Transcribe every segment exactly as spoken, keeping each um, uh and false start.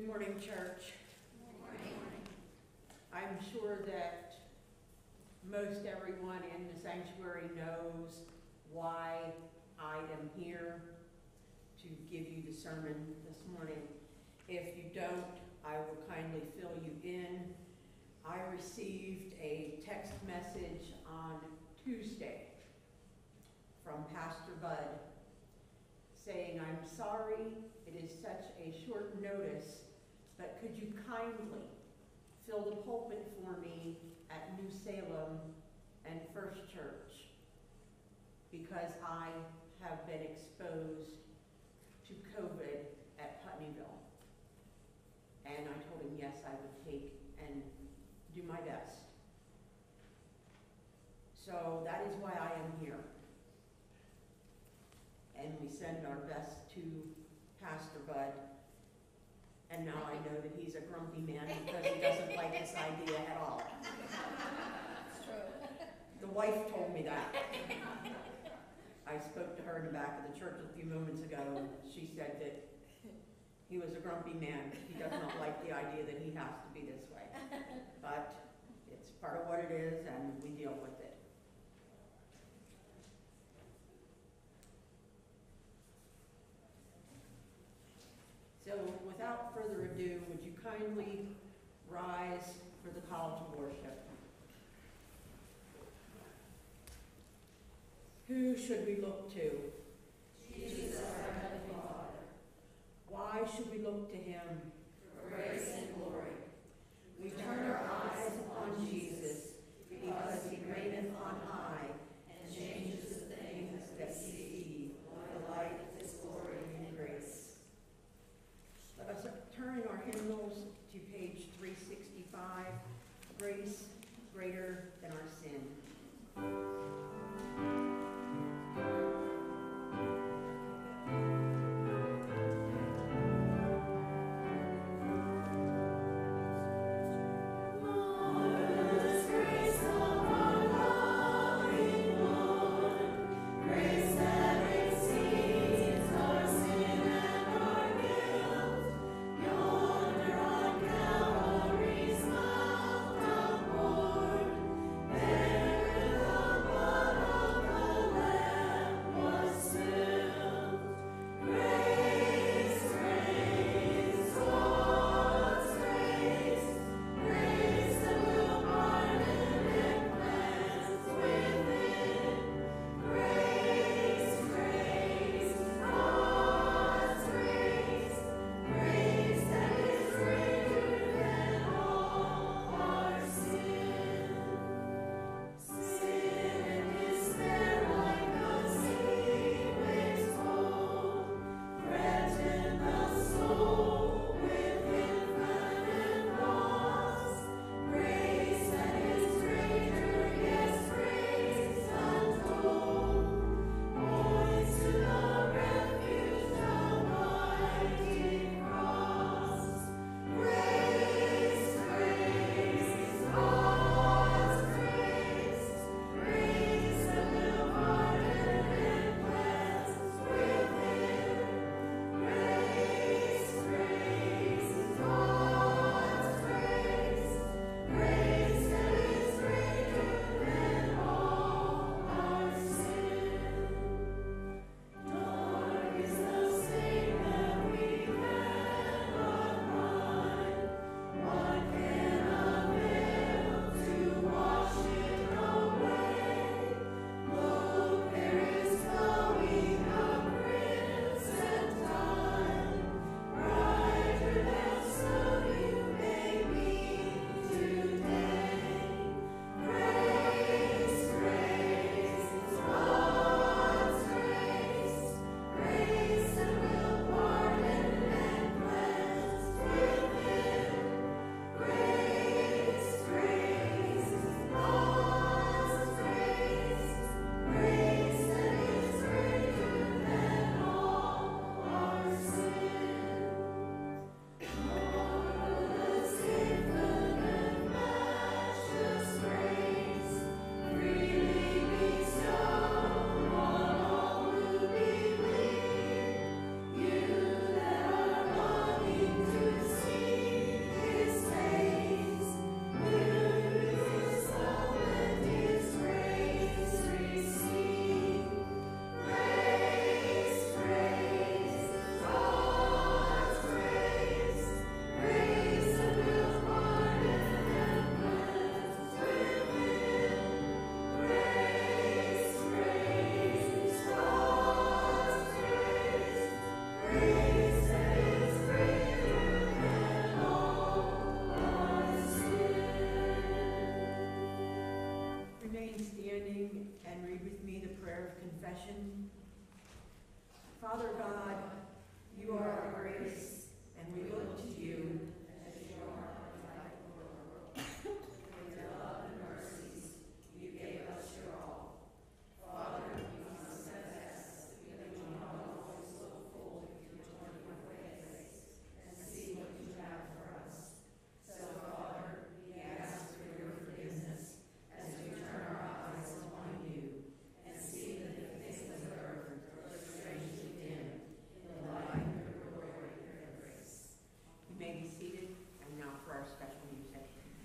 morning, church. Good morning. I'm sure that most everyone in the sanctuary knows why I am here to give you the sermon this morning. If you don't, I will kindly fill you in. I received a text message on Tuesday from Pastor Bud saying, "I'm sorry it is such a short notice, but could you kindly fill the pulpit for me at New Salem and First Church, because I have been exposed to COVID at Putneyville." And I told him yes, I would take and do my best. So that is why I am here. And we send our best to Pastor Bud. And now I know that he's a grumpy man because he doesn't like this idea at all. It's true. The wife told me that. I spoke to her in the back of the church a few moments ago, and she said that he was a grumpy man. He does not like the idea that he has to be this way. But it's part of what it is, and we deal with it. So without further ado, would you kindly rise for the call to worship? Who should we look to? Jesus, our Heavenly Father. Why should we look to him? For grace and glory. We turn our eyes upon Jesus because he reigneth on high And changes the things that we see by the light of his glory and grace. Let us turn in our hymnals to page three sixty-five, Grace Greater Than Our Sin. Thank confession. Father God, you are our grace, and we look to you as you are our life, Lord. For your love and mercies, you gave us your all. Father, we confess that we do not always look full into your face and see what you have for us. So, Father, we ask for your forgiveness as we turn our eyes upon you and see that the things of earth are strangely dim in the light of your glory and grace. You may be seated, and now for our special music.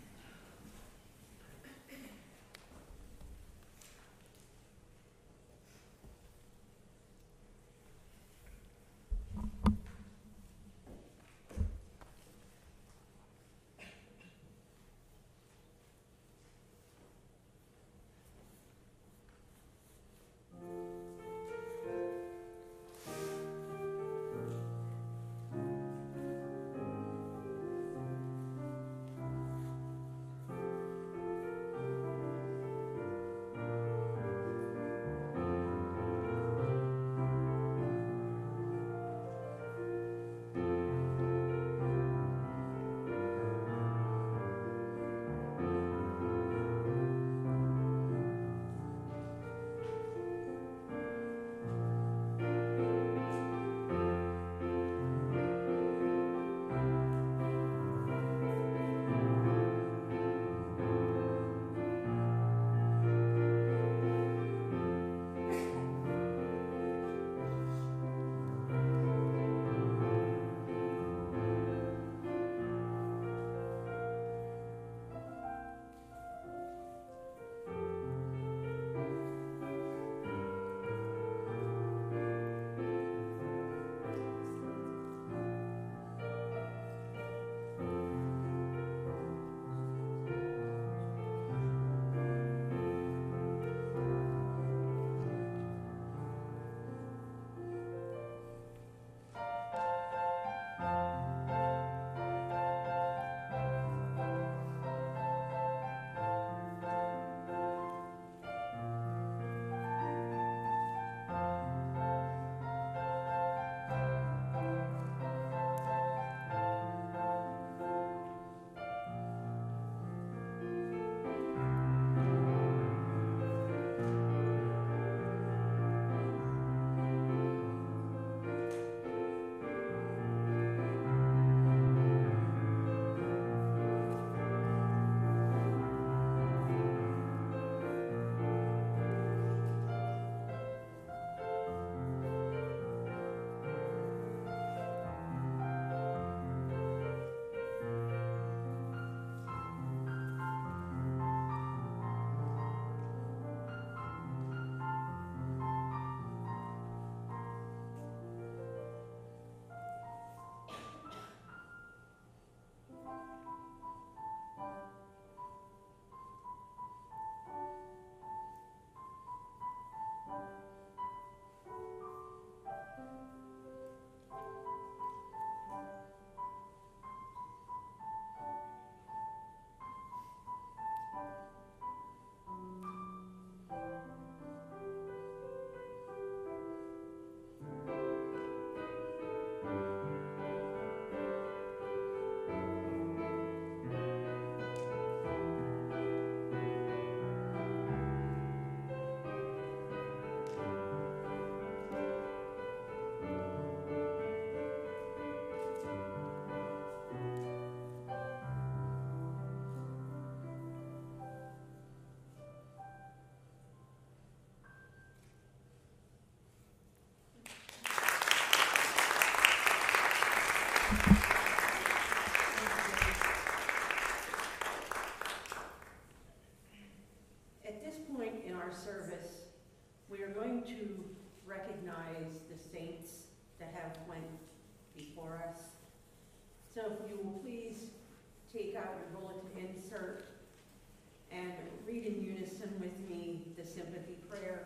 At this point in our service, we are going to recognize the saints that have went before us. So if you will please take out your bulletin insert and read in unison with me the sympathy prayer.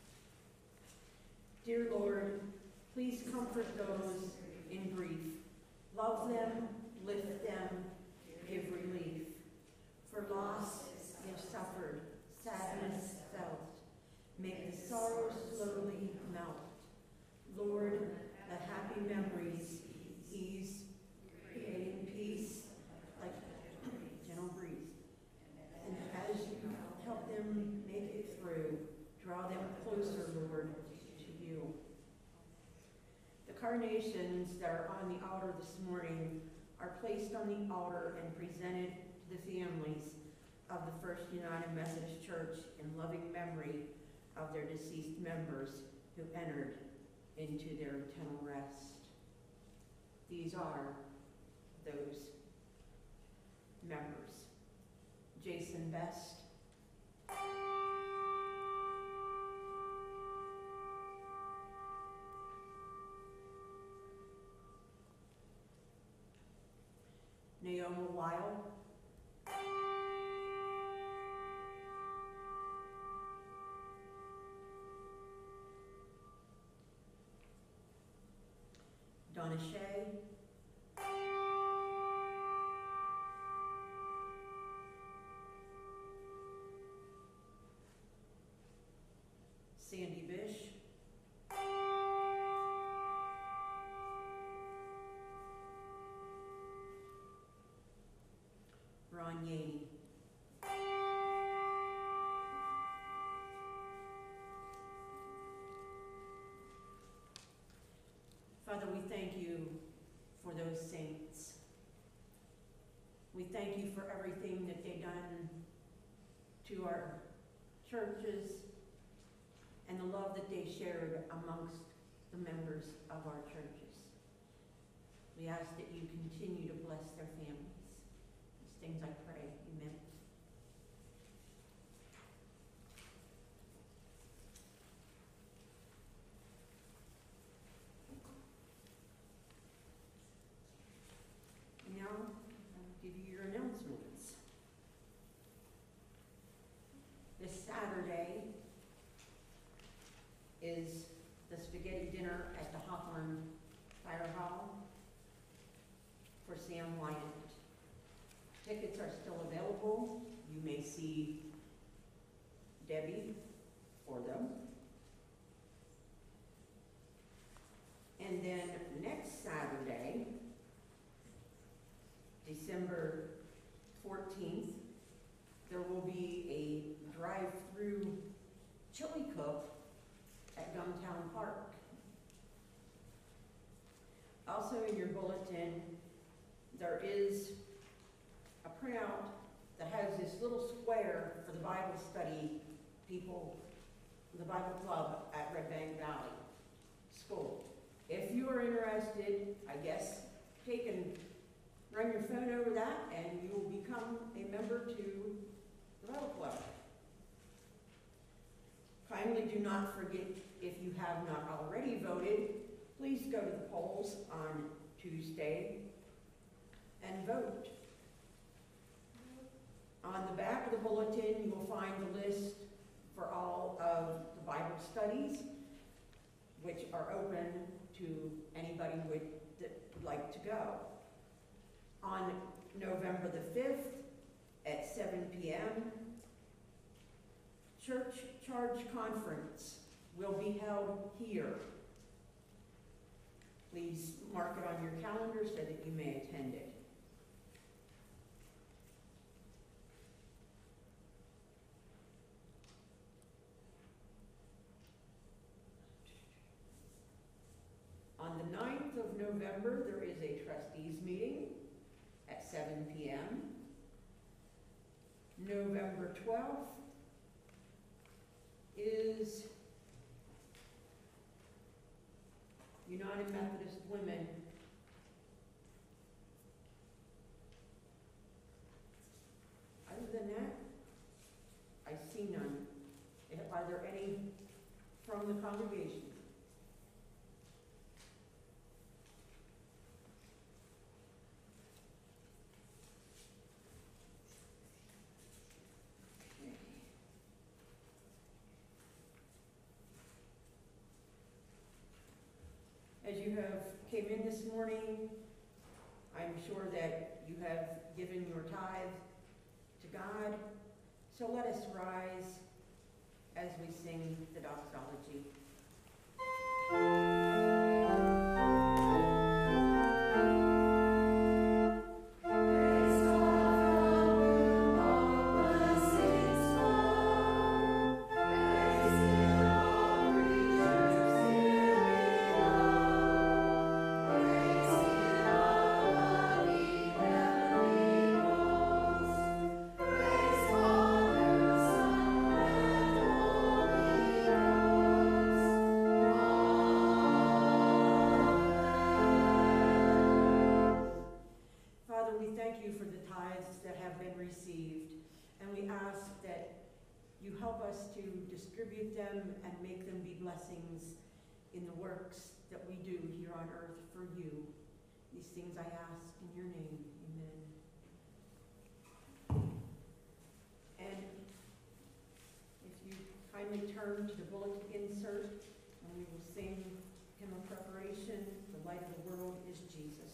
Dear Lord, please comfort those in grief. Love them, lift them, give relief. For loss they have suffered, sadness felt. Make the sorrows slowly melt. Lord, let happy memories ease, creating peace like a gentle breeze. And as you help them make it through, draw them closer, Lord, to you. The carnations that are on the altar this morning are placed on the altar and presented to the families of the First United Methodist Church in loving memory of their deceased members who entered into their eternal rest. These are those members. Jason Best, Naomi Weil, Donna Shea, Sandy Bish, Ron Yaney, Father, we thank you for those saints. We thank you for everything that they've done to our churches and the love that they shared amongst the members of our churches. We ask that you continue to bless their families. These things I pray. Amen. Now, I'll give you your announcements. This Saturday is the spaghetti dinner at the Hawthorne Fire Hall for Sam Wyant. Tickets are still available. You may see Debbie for them. And then next Saturday, December fourteenth, there will be a drive-through chili cook at Gumtown Park. Also in your bulletin, there is a printout that has this little square for the Bible study people, the Bible Club at Redbank Valley School. If you are interested, I guess, take and run your phone over that and you will become a member to the Bible Club. Kindly do not forget, if you have not already voted, please go to the polls on Tuesday and vote. On the back of the bulletin, you will find the list for all of the Bible studies, which are open to anybody would, that would like to go. On November the fifth at seven p m, Church Charge Conference will be held here. Please mark it on your calendar so that you may attend it. On the ninth of November, there is a trustees meeting at seven p m November twelfth is United Methodist Women. Other than that, I see none. Are there any from the congregation? As you have came in this morning, I'm sure that you have given your tithe to God. So let us rise as we sing the doxology. Distribute them and make them be blessings in the works that we do here on earth for you. These things I ask in your name. Amen. And if you kindly turn to the bulletin insert, and we will sing hymn of preparation, The Light of the World is Jesus.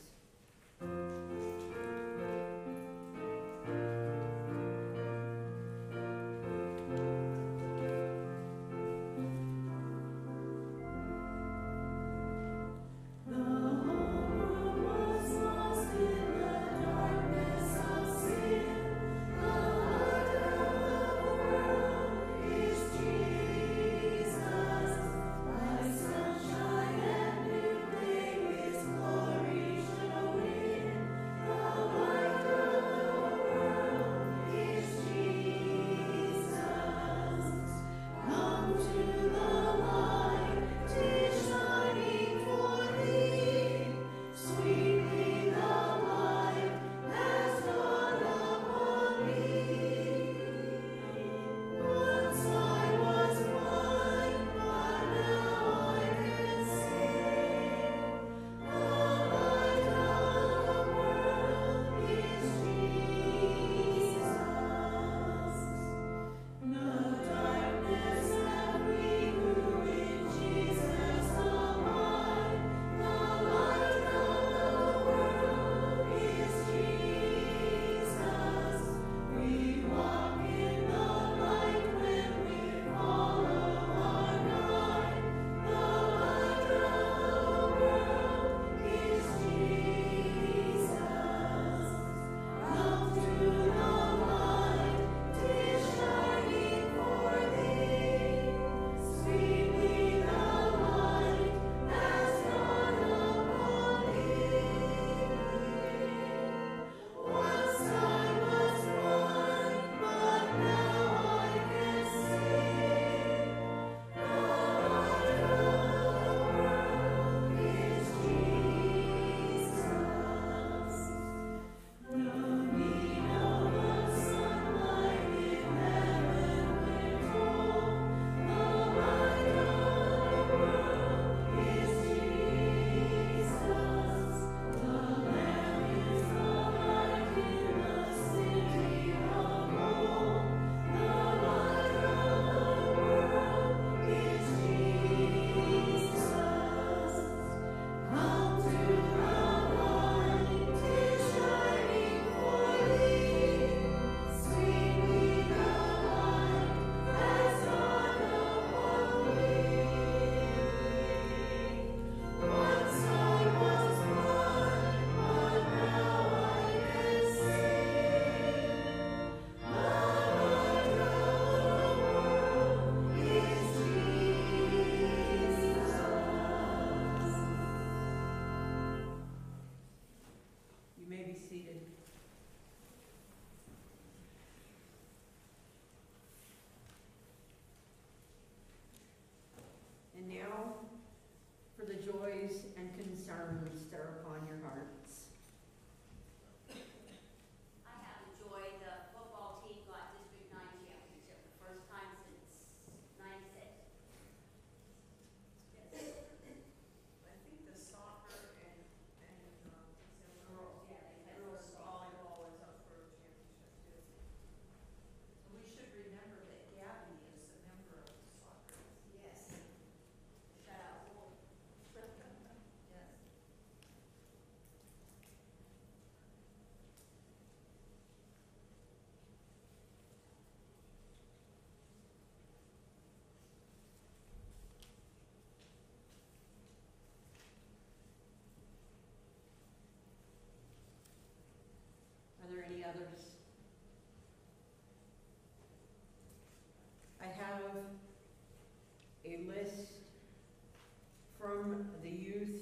from the youth,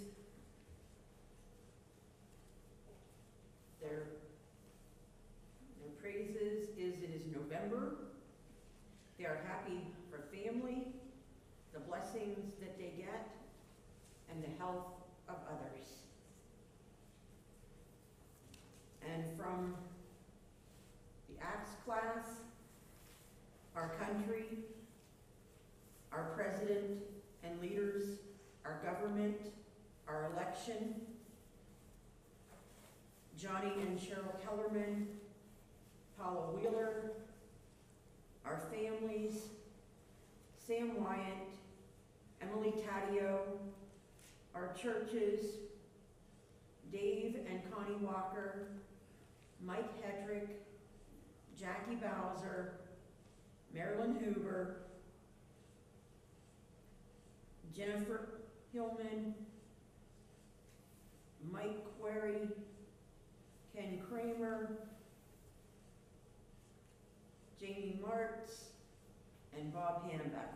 their, their praises is it is November. They are happy for family, the blessings that they get, and the health of others. And from the Acts class, our country, our president and leaders, our government, our election, Johnny and Cheryl Kellerman, Paula Wheeler, our families, Sam Wyatt, Emily Taddeo, our churches, Dave and Connie Walker, Mike Hedrick, Jackie Bowser, Marilyn Hoover, Jennifer Hillman, Mike Query, Ken Kramer, Jamie Martz, and Bob Hannebeck.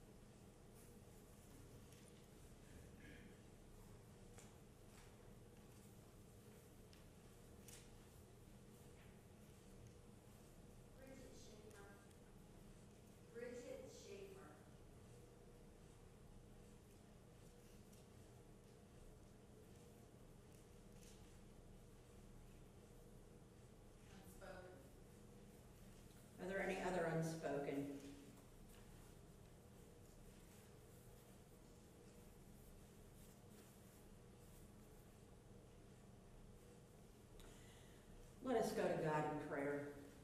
Are there any other unspoken? Let us go to God in prayer.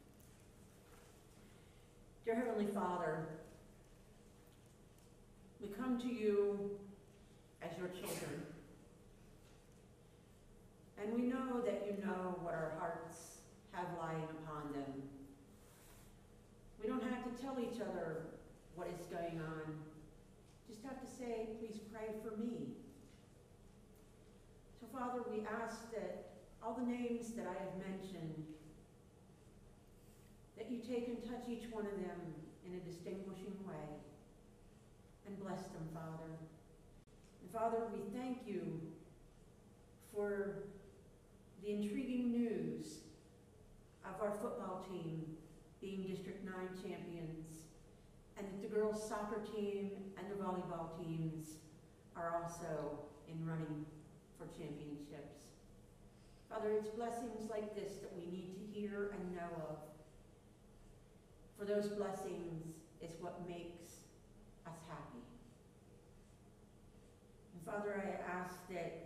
Dear Heavenly Father, we come to you as your children. And we know that you know what our hearts have lying upon them. We don't have to tell each other what is going on. Just have to say, please pray for me. So Father, we ask that all the names that I have mentioned, that you take and touch each one of them in a distinguishing way and bless them, Father. And Father, we thank you for the intriguing news of our football team being District nine champions, and that the girls' soccer team and the volleyball teams are also in running for championships. Father, it's blessings like this that we need to hear and know of. For those blessings is what makes us happy. And Father, I ask that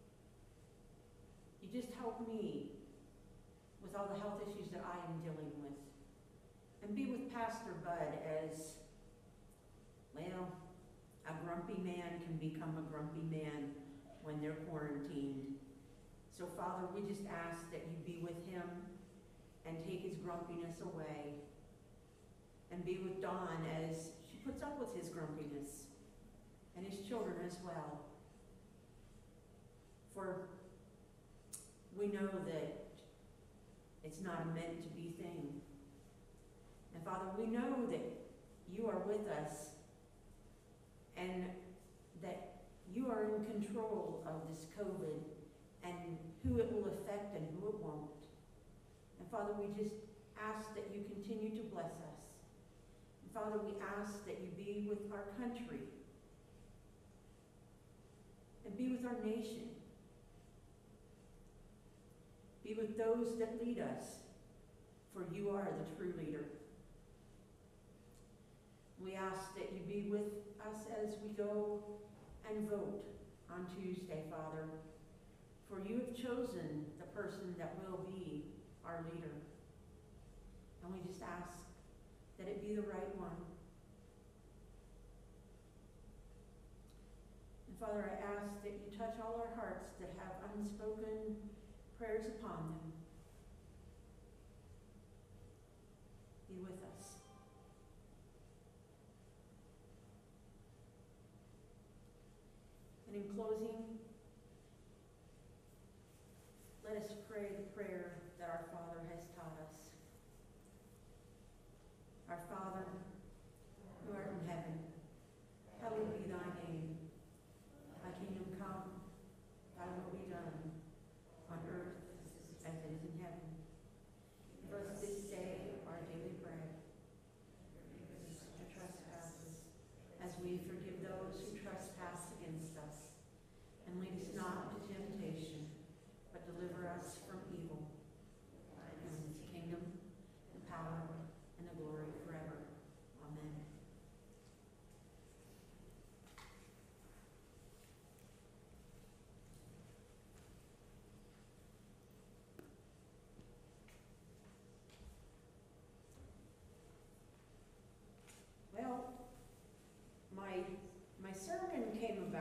you just help me with all the health issues that I am dealing with. And be with Pastor Bud as, well, a grumpy man can become a grumpy man when they're quarantined. So Father, we just ask that you be with him and take his grumpiness away. And be with Dawn as she puts up with his grumpiness and his children as well. For we know that it's not a meant to be thing. And Father, we know that you are with us and that you are in control of this COVID and who it will affect and who it won't. And Father, we just ask that you continue to bless us. And Father, we ask that you be with our country and be with our nation. Be with those that lead us, for you are the true leader. We ask that you be with us as we go and vote on Tuesday, Father, for you have chosen the person that will be our leader. And we just ask that it be the right one. And Father, I ask that you touch all our hearts that have unspoken prayers upon them. Be with us. And in closing, let us pray the prayer that our Father has taught us. Our Father, who art in heaven, hallowed be thy name. Thy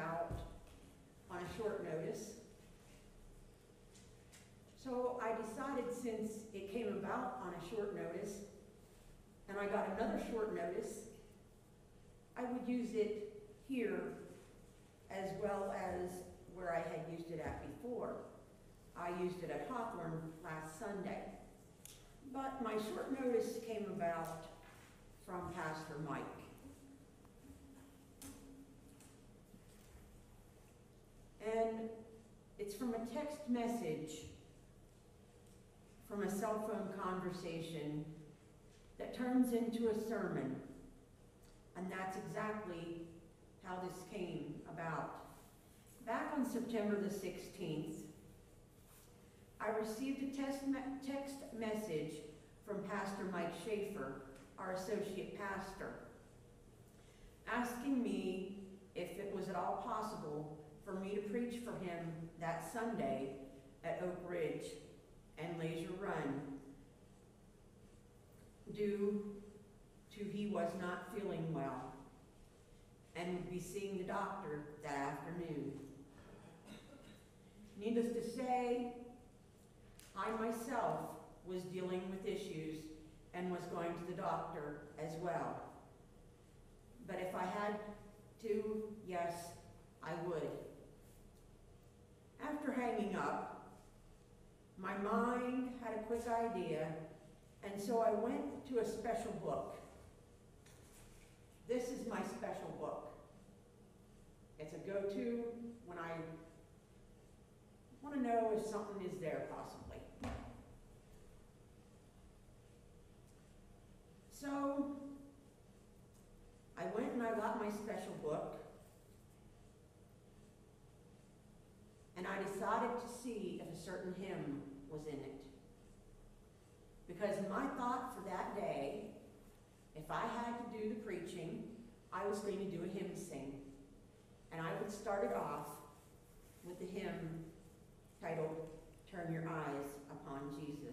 about on a short notice. So I decided, since it came about on a short notice, and I got another short notice, I would use it here as well as where I had used it at before. I used it at Hawthorne last Sunday. But my short notice came about from Pastor Mike. And it's from a text message from a cell phone conversation that turns into a sermon. And that's exactly how this came about. Back on September the sixteenth, I received a text, me text message from Pastor Mike Schaefer, our associate pastor, asking me if it was at all possible for me to preach for him that Sunday at Oak Ridge and Leisure Run, due to he was not feeling well and would be seeing the doctor that afternoon. Needless to say, I myself was dealing with issues and was going to the doctor as well. But if I had to, yes, I would. After hanging up, my mind had a quick idea, and so I went to a special book. This is my special book. It's a go-to when I want to know if something is there, possibly. So I went and I got my special book, and I decided to see if a certain hymn was in it. Because my thought for that day, if I had to do the preaching, I was going to do a hymn sing. And I would start it off with the hymn titled, "Turn Your Eyes Upon Jesus."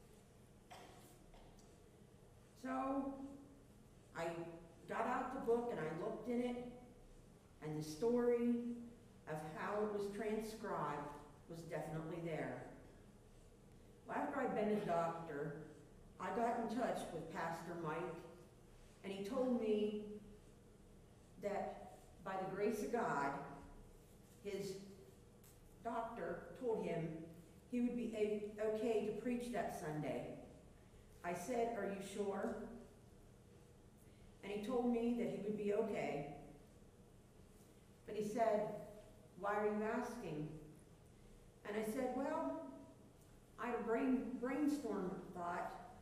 So I got out the book and I looked in it, and the story of how it was transcribed was definitely there. Well, after I'd been a doctor, I got in touch with Pastor Mike, and he told me that by the grace of God, his doctor told him he would be okay to preach that Sunday. I said, "Are you sure?" And he told me that he would be okay. But he said, "Why are you asking?" And I said, "Well, I had a brain, brainstorm thought,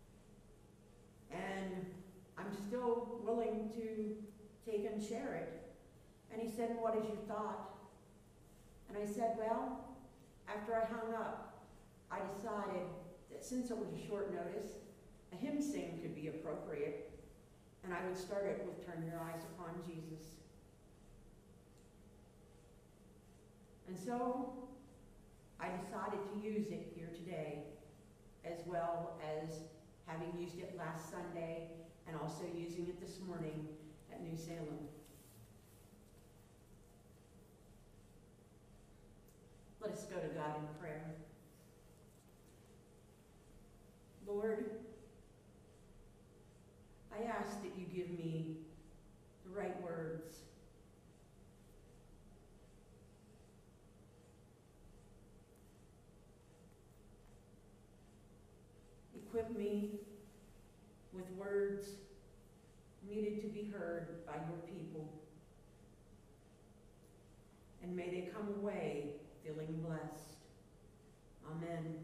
and I'm still willing to take and share it." And he said, "What is your thought?" And I said, "Well, after I hung up, I decided that since it was a short notice, a hymn sing could be appropriate, and I would start it with 'Turn Your Eyes Upon Jesus.'" And so I decided to use it here today, as well as having used it last Sunday and also using it this morning at New Salem. Let us go to God in prayer. Lord, I ask that you give me the right words. Equip me with words needed to be heard by your people. And may they come away feeling blessed. Amen.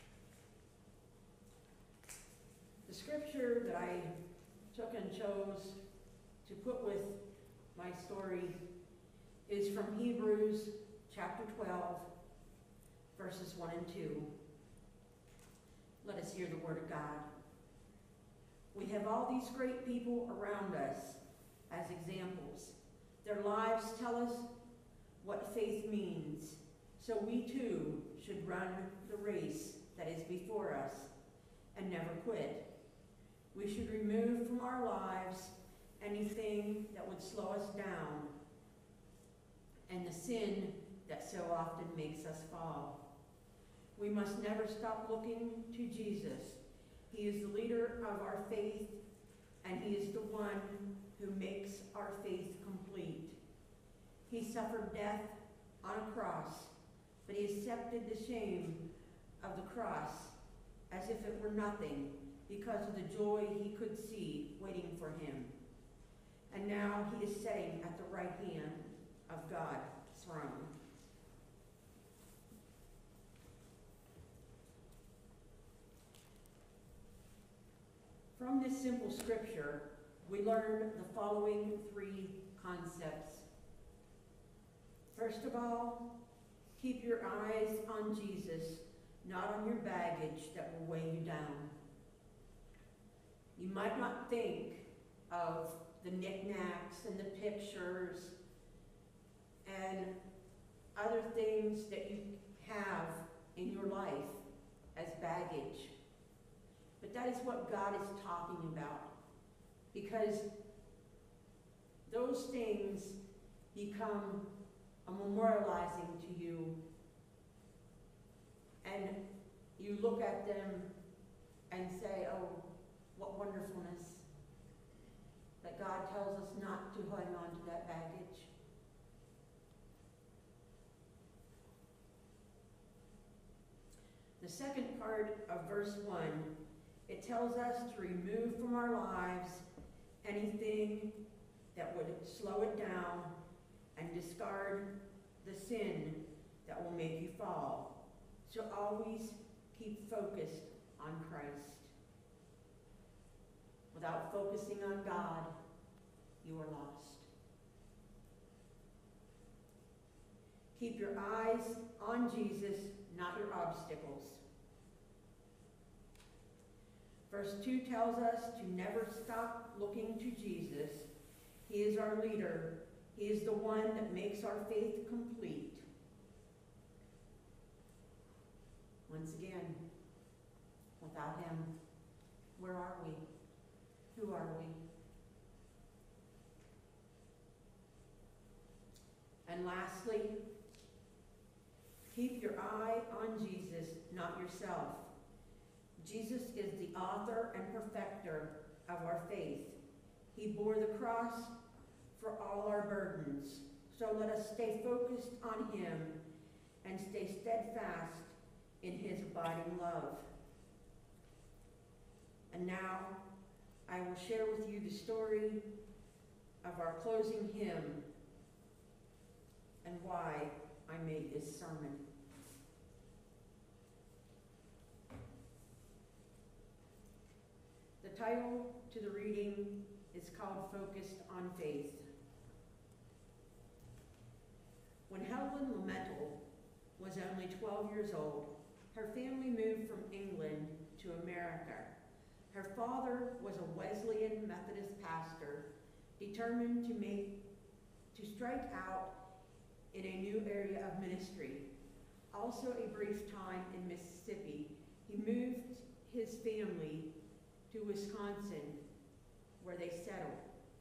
The scripture that I took and chose to put with my story is from Hebrews chapter twelve, verses one and two. Let us hear the word of God. We have all these great people around us as examples. Their lives tell us what faith means. So we too should run the race that is before us and never quit. We should remove from our lives anything that would slow us down. and the sin that so often makes us fall. We must never stop looking to Jesus. He is the leader of our faith, and he is the one who makes our faith complete. He suffered death on a cross, but he accepted the shame of the cross as if it were nothing because of the joy he could see waiting for him. And now he is sitting at the right hand of God's throne. From this simple scripture, we learn the following three concepts. First of all, keep your eyes on Jesus, not on your baggage that will weigh you down. You might not think of the knickknacks and the pictures and other things that you have in your life as baggage. But that is what God is talking about, because those things become a memorializing to you, and you look at them and say, oh, what wonderfulness that God tells us not to hang on to that baggage. The second part of verse one, it tells us to remove from our lives anything that would slow it down and discard the sin that will make you fall. So always keep focused on Christ. Without focusing on God, you are lost. Keep your eyes on Jesus, not your obstacles. Verse two tells us to never stop looking to Jesus. He is our leader. He is the one that makes our faith complete. Once again, without him, where are we? Who are we? And lastly, keep your eye on Jesus, not yourself. Jesus is the author and perfecter of our faith. He bore the cross for all our burdens. So let us stay focused on him and stay steadfast in his abiding love. And now I will share with you the story of our closing hymn and why I made this sermon. The title to the reading is called Focused on Faith. When Helen Lamental was only twelve years old, her family moved from England to America. Her father was a Wesleyan Methodist pastor, determined to make, to strike out in a new area of ministry. Also a brief time in Mississippi, he moved his family to Wisconsin, where they settled.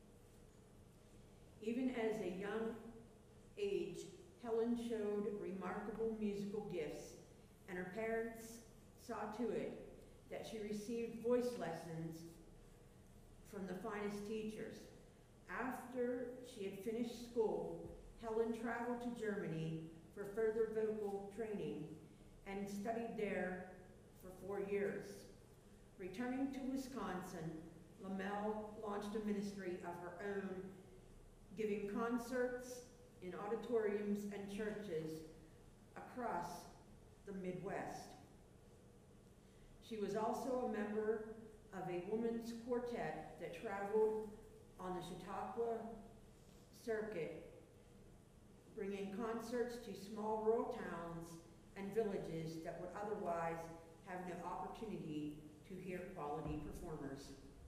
Even as a young age, Helen showed remarkable musical gifts, and her parents saw to it that she received voice lessons from the finest teachers. After she had finished school, Helen traveled to Germany for further vocal training and studied there for four years. Returning to Wisconsin, Lamel launched a ministry of her own, giving concerts in auditoriums and churches across the Midwest. She was also a member of a women's quartet that traveled on the Chautauqua circuit, bringing concerts to small rural towns and villages that would otherwise have no opportunity to hear quality performers.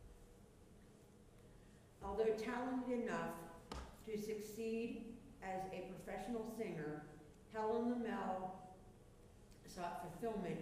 Although talented enough to succeed as a professional singer, Helen Lamel sought fulfillment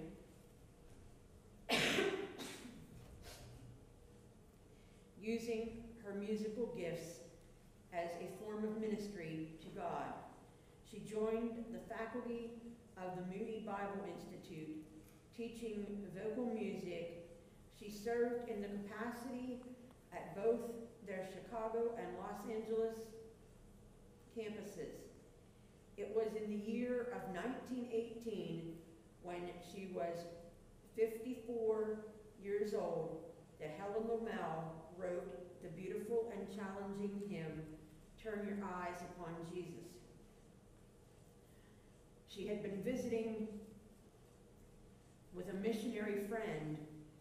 using her musical gifts as a form of ministry to God. joined the faculty of the Moody Bible Institute, teaching vocal music. She served in the capacity at both their Chicago and Los Angeles campuses. It was in the year of nineteen eighteen, when she was fifty-four years old, that Helen Lomel wrote the beautiful and challenging hymn, Turn Your Eyes Upon Jesus. She had been visiting with a missionary friend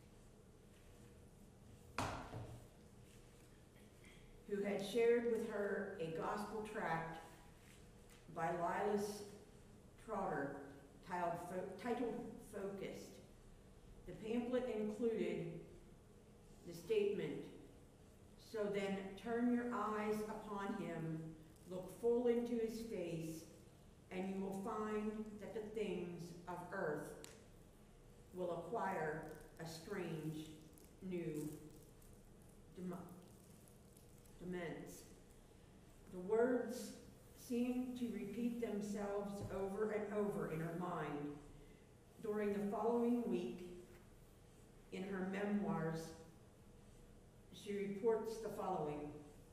who had shared with her a gospel tract by Lilas Trotter titled Focused. The pamphlet included the statement, "So then turn your eyes upon him, look full into his face, and you will find that the things of earth will acquire a strange new demence." The words seemed to repeat themselves over and over in her mind. During the following week, in her memoirs, she reports the following.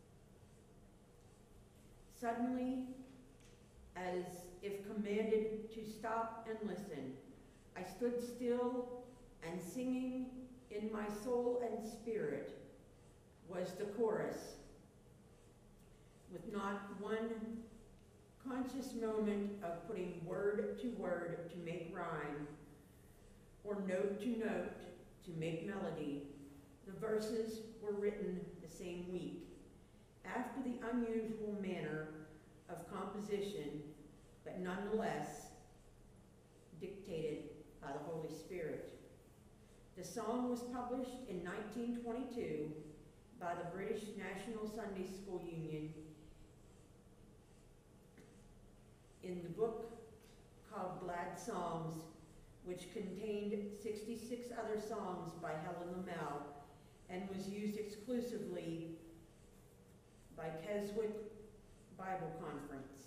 Suddenly, as if commanded to stop and listen, I stood still, and singing in my soul and spirit was the chorus, with not one conscious moment of putting word to word to make rhyme, or note to note to make melody. The verses were written the same week, after the unusual manner of composition, but nonetheless dictated by the Holy Spirit. The song was published in nineteen twenty-two by the British National Sunday School Union in the book called Glad Songs, which contained sixty-six other songs by Helen Lomel and was used exclusively by Keswick Bible Conference.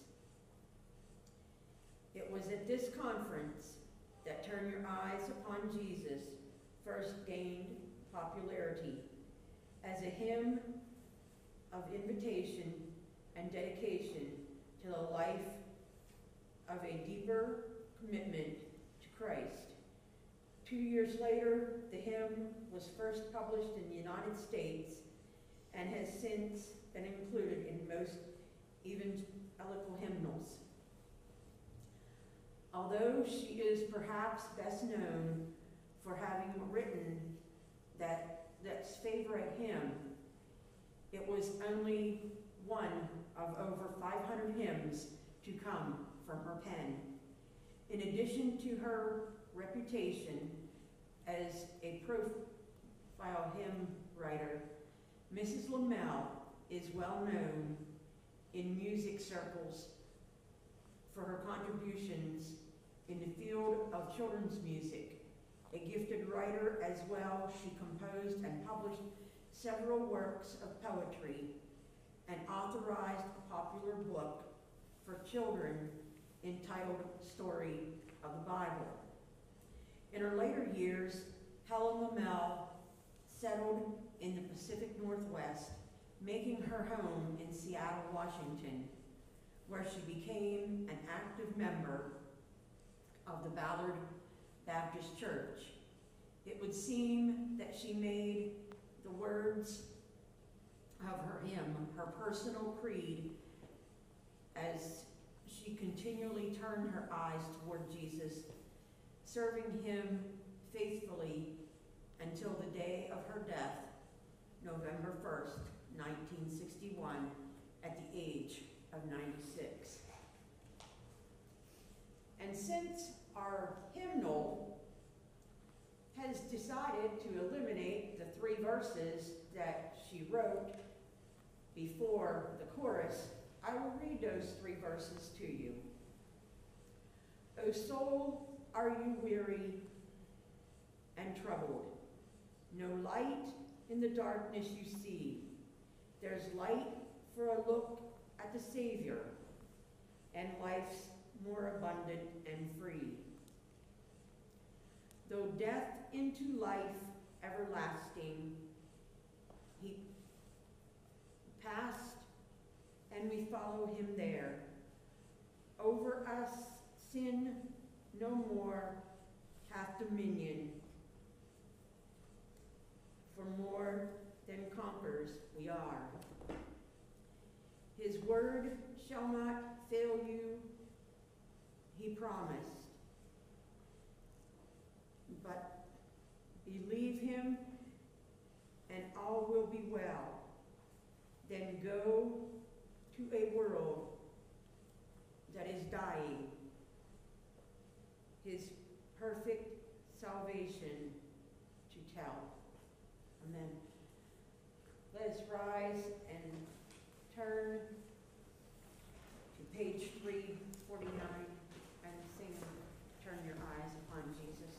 It was at this conference that Turn Your Eyes Upon Jesus first gained popularity as a hymn of invitation and dedication to the life of a deeper commitment to Christ. Two years later, the hymn was first published in the United States and has since been included in most evangelical hymnals. Although she is perhaps best known for having written that that's favorite hymn, it was only one of over five hundred hymns to come from her pen. In addition to her reputation as a profile hymn writer, Missus Lomel is well known in music circles for her contributions in the field of children's music. A gifted writer as well, she composed and published several works of poetry and authorized a popular book for children entitled Story of the Bible. In her later years, Helen Lomel settled in the Pacific Northwest, making her home in Seattle, Washington, where she became an active member of the Ballard Baptist Church. It would seem that she made the words of her hymn her personal creed as she continually turned her eyes toward Jesus, serving him faithfully until the day of her death, November first, nineteen sixty-one, at the age of ninety-six. And since our hymnal has decided to eliminate the three verses that she wrote before the chorus, I will read those three verses to you. O soul, are you weary and troubled? No light in the darkness you see. There's light for a look at the Savior, and life's more abundant and free. Though death into life everlasting, he passed, and we follow him there. Over us sin no more hath dominion, for more than conquerors we are. His word shall not fail you, he promised. But believe him, and all will be well. Then go to a world that is dying, his perfect salvation to tell. Amen. Let us rise and turn to page three forty-nine and sing, Turn Your Eyes Upon Jesus.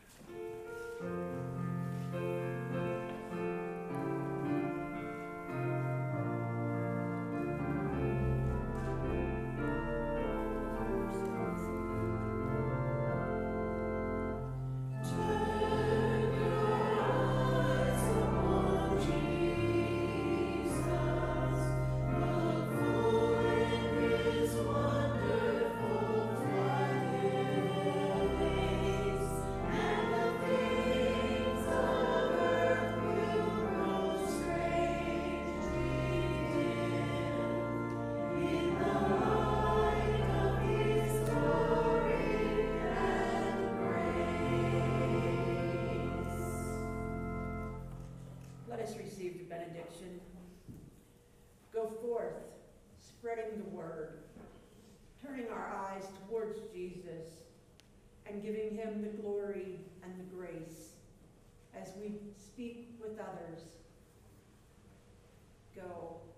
Receive the benediction. Go forth, spreading the word, turning our eyes towards Jesus and giving him the glory and the grace as we speak with others. Go.